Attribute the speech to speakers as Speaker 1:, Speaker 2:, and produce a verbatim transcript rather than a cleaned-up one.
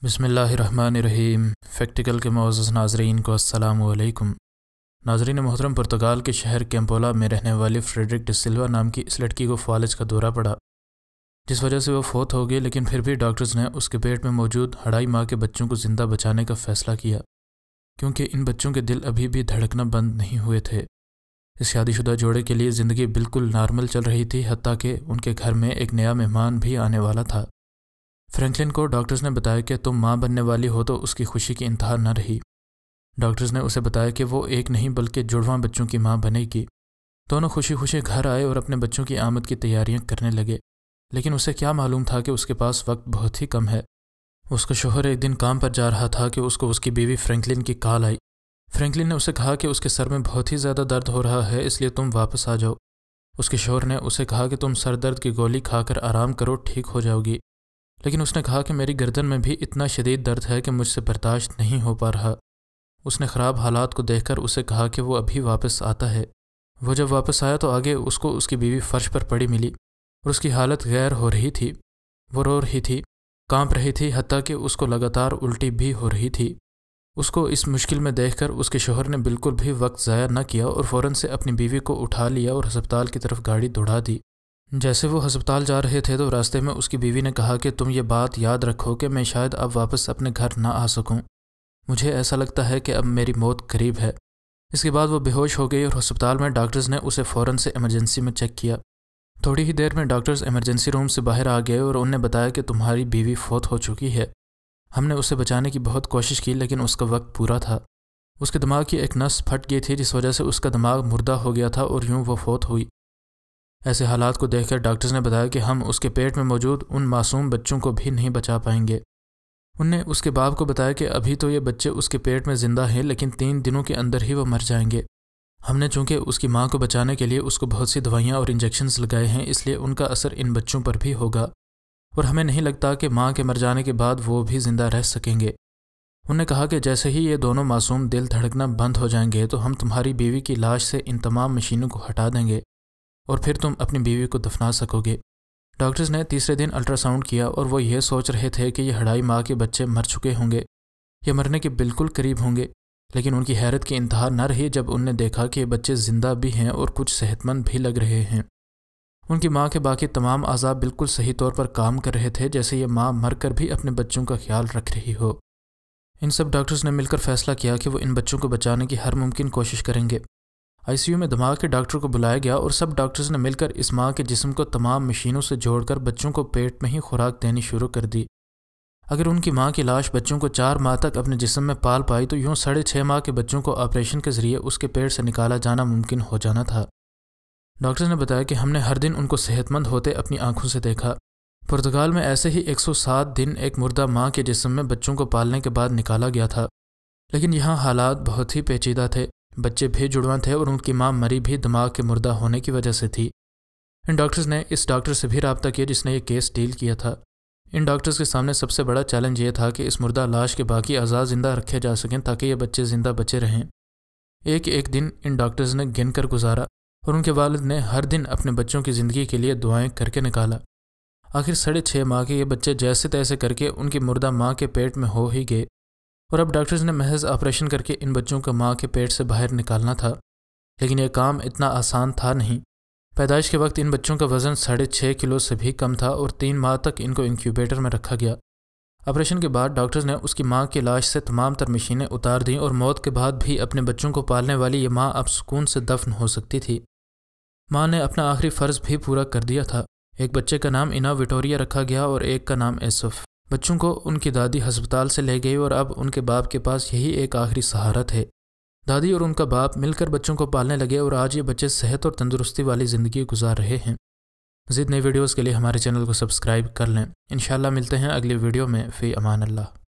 Speaker 1: بسم اللہ الرحمن الرحیم۔ فیکٹیکل کے معزز ناظرین کو السلام علیکم۔ ناظرین محترم، پرتگال کے شہر کیمپولا میں رہنے والی فریڈرک ڈی سلوا نام کی اس لڑکی کو فالج کا دورہ پڑا، جس وجہ سے وہ فوت ہو گئی، لیکن پھر بھی ڈاکٹرز نے اس کے پیٹ میں موجود اڑائی ماہ کے بچوں کو زندہ بچانے کا فیصلہ کیا، کیونکہ ان بچوں کے دل ابھی بھی دھڑکنا بند نہیں ہوئے تھے۔ اس شادی شدہ جوڑے کے لیے زندگی بالکل نارمل چل رہی تھی، حتیٰ کہ ان کے گھر میں ایک نیا مہمان بھی آنے والا تھا۔ فرینکلن کو ڈاکٹرز نے بتایا کہ تم ماں بننے والی ہو، تو اس کی خوشی کی انتہا نہ رہی۔ ڈاکٹرز نے اسے بتایا کہ وہ ایک نہیں بلکہ جڑواں بچوں کی ماں بنے گی۔ دونوں خوشی خوشی گھر آئے اور اپنے بچوں کی آمد کی تیاریاں کرنے لگے، لیکن اسے کیا معلوم تھا کہ اس کے پاس وقت بہت ہی کم ہے۔ اس کا شوہر ایک دن کام پر جا رہا تھا کہ اس کو اس کی بیوی فرینکلن کی کال آئی۔ فرینکلن نے اسے کہا کہ اس کے سر میں بہت ہی زیادہ درد ہو رہا ہے، اس لیے تم واپس آ جاؤ۔ اس کے شوہر نے اسے کہا کہ تم سر درد کی گولی کھا کر آرام کرو، ٹھیک ہو جاؤ گی، لیکن اس نے کہا کہ میری گردن میں بھی اتنا شدید درد ہے کہ مجھ سے برداشت نہیں ہو پا رہا۔ اس نے خراب حالات کو دیکھ کر اسے کہا کہ وہ ابھی واپس آتا ہے۔ وہ جب واپس آیا تو آگے اس کو اس کی بیوی فرش پر پڑی ملی اور اس کی حالت غیر ہو رہی تھی۔ وہ رو رہی تھی، کانپ رہی تھی، حتیٰ کہ اس کو لگاتار الٹی بھی ہو رہی تھی۔ اس کو اس مشکل میں دیکھ کر اس کے شوہر نے بالکل بھی وقت ضائع نہ کیا اور فوراً سے اپنی بیوی کو اٹھا لیا اور ہسپتال کی طرف گاڑی دوڑا دی۔ جیسے وہ ہسپتال جا رہے تھے تو راستے میں اس کی بیوی نے کہا کہ تم یہ بات یاد رکھو کہ میں شاید اب واپس اپنے گھر نہ آ سکوں، مجھے ایسا لگتا ہے کہ اب میری موت قریب ہے۔ اس کے بعد وہ بے ہوش ہو گئی اور ہسپتال میں ڈاکٹرز نے اسے فوراً سے ایمرجنسی میں چیک کیا۔ تھوڑی ہی دیر میں ڈاکٹرز ایمرجنسی روم سے باہر آ گئے اور انہوں نے بتایا کہ تمہاری بیوی فوت ہو چکی ہے۔ ہم نے اسے بچانے کی بہت کوشش کی، لیکن اس کا وقت پورا تھا۔ اس کے دماغ کی ایک نس پھٹ گئی تھی، جس وجہ سے اس کا دماغ مردہ ہو گیا تھا اور یوں وہ فوت ہوئی۔ ایسے حالات کو دیکھ کر ڈاکٹرز نے بتایا کہ ہم اس کے پیٹ میں موجود ان معصوم بچوں کو بھی نہیں بچا پائیں گے۔ ان نے اس کے باپ کو بتایا کہ ابھی تو یہ بچے اس کے پیٹ میں زندہ ہیں، لیکن تین دنوں کے اندر ہی وہ مر جائیں گے۔ ہم نے چونکہ اس کی ماں کو بچانے کے لیے اس کو بہت سی دوائیاں اور انجیکشنز لگائے ہیں، اس لیے ان کا اثر ان بچوں پر بھی ہوگا، اور ہمیں نہیں لگتا کہ ماں کے مر جانے کے بعد وہ بھی زندہ رہ سکیں گے۔ انہوں نے کہا کہ جیسے ہی یہ دونوں معصوم دل دھڑکنا بند ہو جائیں گے تو ہم تمہاری بیوی کی لاش سے ان تمام مشینوں کو ہٹا دیں گے اور پھر تم اپنی بیوی کو دفنا سکو گے۔ ڈاکٹرز نے تیسرے دن الٹرا ساؤنڈ کیا اور وہ یہ سوچ رہے تھے کہ یہ اڑائی ماہ کے بچے مر چکے ہوں گے یا مرنے کے بالکل قریب ہوں گے، لیکن ان کی حیرت کی انتہا نہ رہی جب انہوں نے دیکھا کہ یہ بچے زندہ بھی ہیں اور کچھ صحت مند بھی لگ رہے ہیں۔ ان کی ماں کے باقی تمام اعضاء بالکل صحیح طور پر کام کر رہے تھے، جیسے یہ ماں مر کر بھی اپنے بچوں کا خیال رکھ رہی ہو۔ ان سب ڈاکٹرز نے مل کر فیصلہ کیا کہ وہ ان بچوں کو بچانے کی ہر ممکن کوشش کریں گے۔ آئی سی یو میں دماغ کے ڈاکٹر کو بلایا گیا اور سب ڈاکٹرز نے مل کر اس ماں کے جسم کو تمام مشینوں سے جوڑ کر بچوں کو پیٹ میں ہی خوراک دینی شروع کر دی۔ اگر ان کی ماں کی لاش بچوں کو چار ماہ تک اپنے جسم میں پال پائی تو یوں ساڑھے چھ ماہ کے بچوں کو آپریشن کے ذریعے اس کے پیٹ سے نکالا جانا ممکن ہو جانا تھا۔ ڈاکٹرز نے بتایا کہ ہم نے ہر دن ان کو صحت مند ہوتے اپنی آنکھوں سے دیکھا۔ پرتگال میں ایسے ہی ایک سو سات دن ایک مردہ ماں کے جسم میں بچوں کو پالنے کے بعد نکالا گیا تھا، لیکن یہاں حالات بہت ہی پیچیدہ تھے۔ بچے بھی جڑواں تھے اور ان کی ماں مری بھی دماغ کے مردہ ہونے کی وجہ سے تھی۔ ان ڈاکٹرز نے اس ڈاکٹر سے بھی رابطہ کیا جس نے یہ کیس ڈیل کیا تھا۔ ان ڈاکٹرز کے سامنے سب سے بڑا چیلنج یہ تھا کہ اس مردہ لاش کے باقی اعضاء زندہ رکھے جا سکیں تاکہ یہ بچے زندہ بچے رہیں۔ ایک ایک دن ان ڈاکٹرز نے گن کر گزارا اور ان کے والد نے ہر دن اپنے بچوں کی زندگی کے لیے دعائیں کر کے نکالا۔ آخر ساڑھے چھ ماہ کے یہ بچے جیسے تیسے کر کے ان کی مردہ ماں کے پیٹ میں ہو ہی گئے، اور اب ڈاکٹرز نے محض آپریشن کر کے ان بچوں کو ماں کے پیٹ سے باہر نکالنا تھا، لیکن یہ کام اتنا آسان تھا نہیں۔ پیدائش کے وقت ان بچوں کا وزن ساڑھے چھ کلو سے بھی کم تھا اور تین ماہ تک ان کو انکیوبیٹر میں رکھا گیا۔ آپریشن کے بعد ڈاکٹرز نے اس کی ماں کی لاش سے تمام تر مشینیں اتار دیں اور موت کے بعد بھی اپنے بچوں کو پالنے والی یہ ماں اب سکون سے دفن ہو سکتی تھی۔ ماں نے اپنا آخری فرض بھی پورا کر دیا تھا۔ ایک بچے کا نام انا وٹوریا رکھا گیا اور ایک کا نام ایسف۔ بچوں کو ان کی دادی ہسپتال سے لے گئی اور اب ان کے باپ کے پاس یہی ایک آخری سہارا تھے۔ دادی اور ان کا باپ مل کر بچوں کو پالنے لگے اور آج یہ بچے صحت اور تندرستی والی زندگی گزار رہے ہیں۔ مزید نئی ویڈیوز کے لیے ہمارے چینل کو سبسکرائب کر لیں۔ انشاءاللہ ملتے ہیں اگلی ویڈیو میں۔ فی امان اللہ۔